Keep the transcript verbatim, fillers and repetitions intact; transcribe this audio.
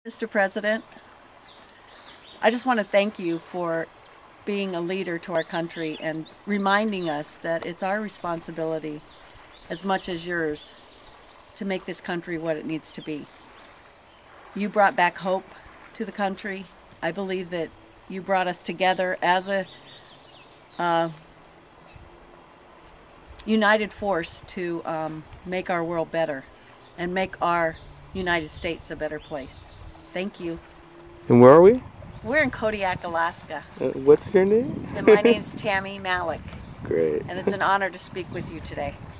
Mister President, I just want to thank you for being a leader to our country and reminding us that it's our responsibility as much as yours to make this country what it needs to be. You brought back hope to the country. I believe that you brought us together as a uh, united force to um, make our world better and make our United States a better place. Thank you. And where are we? We're in Kodiak, Alaska. Uh, what's your name? And my name's Tammy Malak. Great. And it's an honor to speak with you today.